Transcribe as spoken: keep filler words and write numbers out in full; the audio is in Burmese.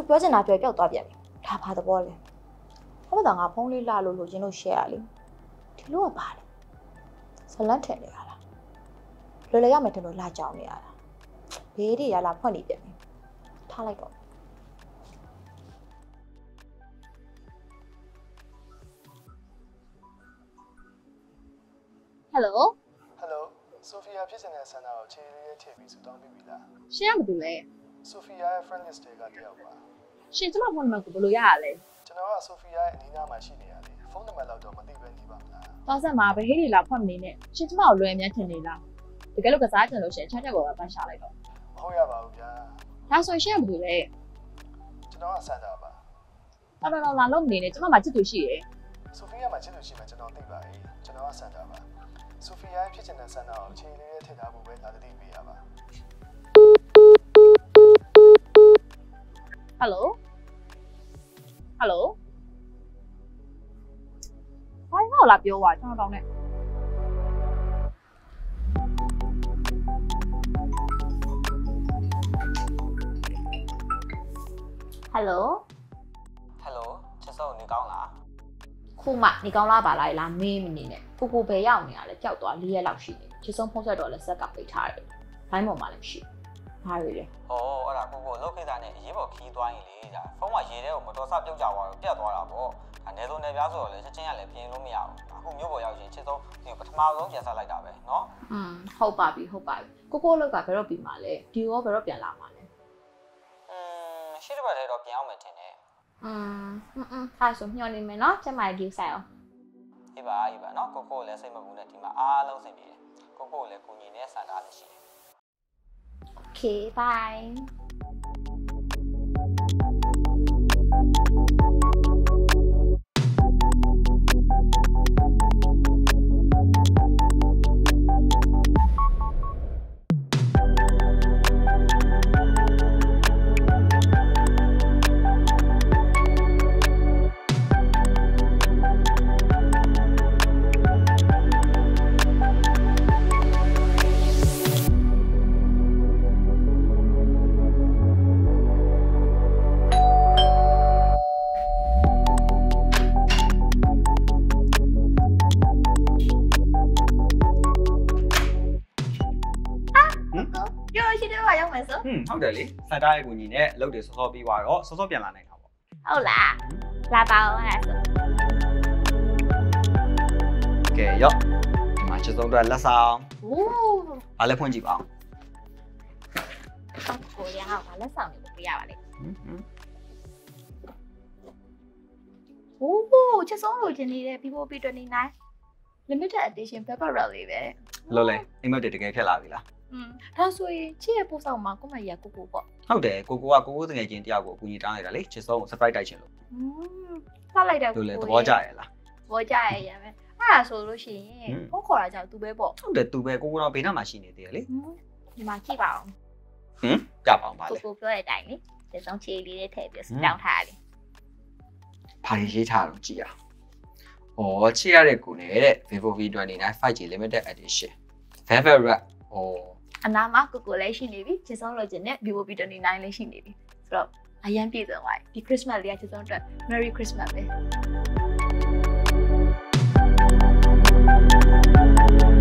ပြောချင်တာပြောပြောက်သွားပြန်ပြီဒါဘာသဘောလဲဘာမှတော့ငါဖုန်းလေးလာလို့လိုချင်လို့ share ရလေဒီလိုကပါလေဇလန့်ထင်နေရလားလွယ်လွယ်ရမယ်တင်လို့လာကြောင်နေရတာဘေးတွေရလာဖွင့်နေပြန်ပြီထားလိုက်တော့ Hello Hello Sophia ဖြစ်နေတဲ့ဆန္ဒကိုခြေလေးလေးထည့်ပြီးစတောင်းပြီးပြီလားရှင်းရမတူလဲ Sophia ရဲ့ friend list တွေကတယောက်ပါရှင်းကျမဖုန်းနံပါတ်ကိုဘယ်လိုရရလဲကျွန်တော်က Sophia ရဲ့အနီးနားမှာရှိနေရတယ်ဖုန်းနံပါတ်လောက်တော့မသိပဲနေပါမလားသွားဆက်မှာဘယ်ဟေးတွေလာဖွင့်မနေနဲ့ရှင်းကျမကိုလွယ်အမြတ်ထင်နေလားတကယ်လို့ကစားကြလို့ရှရင်ချက်ချက်ကိုပဲပတ်ရှာလိုက်တော့မဟုတ်ရပါဘူးဗျာဒါဆိုရင်ရှင်းရမတူလဲကျွန်တော်ကဆန္ဒပါတော်တော်လာလို့မနေနဲ့ကျမမှချစ်သူရှိရယ် Sophia မှာချစ်သူရှိမှကျွန်တော်သိပါရဲ့ကျွန်တော်ကဆန္ဒပါ Sophia ရဲ့ဖြစ်နေတဲ့ဆန္ဒကိုခြေလေးလေးထည့်ထားဖို့ပဲလာတတိပေးရပါ Hello Hello ဘာလို့လာပြောသွားကျွန်တော်တောင်းနဲ့ Hello Hello ချစ်စုံနေကောင်းလားခုမှနေကောင်းလားပါလားလားမင်းမနေနဲ့ကိုကိုပဲရောက်နေရလဲကြောက်သွား၄ရက်လောက်ရှိနေချစ်ဆုံးဖုန်းဆက်တော့လဲဆက်ကပိတ်ထားတယ်ဘိုင်းပေါ်မှာလည်းရှိဘာတွေလဲ။အော်အဲ့ဒါကိုကိုလောက်ခိစားနဲ့အရေးပေါ်ခီးသွားရင်လေဒါဖုန်းမှာရေထဲကိုမတော်ဆပြုတ်ကြသွားတော့ပြတ်သွားတာပေါ့။ဒါနေစုံနေပြားဆိုတော့လေချက်ချင်းကလည်းပြင်လို့မရဘူး။အခုမျိုးပေါ်ရောက်ရင်ချစ်ဆုံးဒီပထမဆုံးပြန်ဆက်လိုက်တာပဲနော်อืมဟုတ်ပါပြီဟုတ်ပါပြီကိုကိုလောက်ကဘယ်တော့ပြီးမှာလဲဒီရောဘယ်တော့ပြန်လာမှာလဲ။อืมရှေ့တစ်ပတ်ထဲတော့ပြန်အောင်မယ်ထင်တယ်อืมอืมอืมအဲ့ဆိုညှော်နေမယ်เนาะကျမကြီးဆိုင်အောင်။ဒီပါဒီပါနော်ကိုကိုလည်းစိတ်မပူနဲ့ဒီမှာအားလုံးစိတ်ပြေတယ်။ကိုကိုလည်းကိုညီနဲ့စံထားလည်းရှိတယ် Okay byeပြောရှိတယ်ပါရောက်မယ်ဆိုဟွန်းဟုတ်တယ်လေစတားရဲ့ကိုညီနဲ့အလုပ်တွေစောစောပြီးသွားတော့စောစောပြန်လာနိုင်တာပေါ့ဟုတ်လားလာပါအောင်အဲ့ဆိုကဲရော့ဒီမှာချက်စုံတော့လက်ဆောင်โอ้အားလည်းဖွင့်ကြည့်ပါအောင်ကိုရအောင်ပါလက်ဆောင်တွေကိုပြရပါလိမ့်ဟွန်းဟွန်းโอ้ချက်ဆုံးလိုချင်နေတဲ့ Vivo V twenty-nine limited edition Pepperell လေးပဲလို့လေအိမ်မက်တွေတကယ်ဖြစ်လာပြီလားอืมဒါဆိုရင်ချစ်ရဲ့ပို့ဆောင်မှာကိုမရကိုကိုပေါ့ဟုတ်တယ်ကိုကိုကကိုကိုတကယ်ချင်းတယောက်ကိုအကူကြီးတောင်းလိုက်တာလေချက်စုံကို surprise တိုက်ချင်လို့อืมဖတ်လိုက်တယ်လို့လေသဘောကျရဲ့လားသဘောကျရဲ့ရမယ်အဲ့ဒါဆိုလို့ရှိရင်ဖုန်းခေါ်တာကြောင့်သူပဲပေါ့ဟုတ်တယ်သူပဲကိုကိုတော့ဘေးနားမှာရှိနေသေးတယ်လေဒီမှာကြည့်ပါအောင်ဟွန်းကြပါအောင်ပါကိုလေကိုပြောတဲ့အတိုင်းလေဒီဆုံးချီလေးလေးထည့်ပြီးတောင်းထားတယ်ဘာရေးထားတော့ကြည့်အောင်ဩချစ်ရတဲ့ကိုနဲ့တဲ့ Vivo V twenty-nine five G limited edition Velvet Wrap ဩအနာမှာကိုကိုလည်းရှိနေပြီချစ်ဆုံးလိုချင်တဲ့ Vivo V twenty-nine လည်းရှိနေပြီဆိုတော့အရန်ပြည့်စုံသွားပြီဒီ Christmas လေးကချစ်ဆုံးအတွက် Merry Christmas ပဲ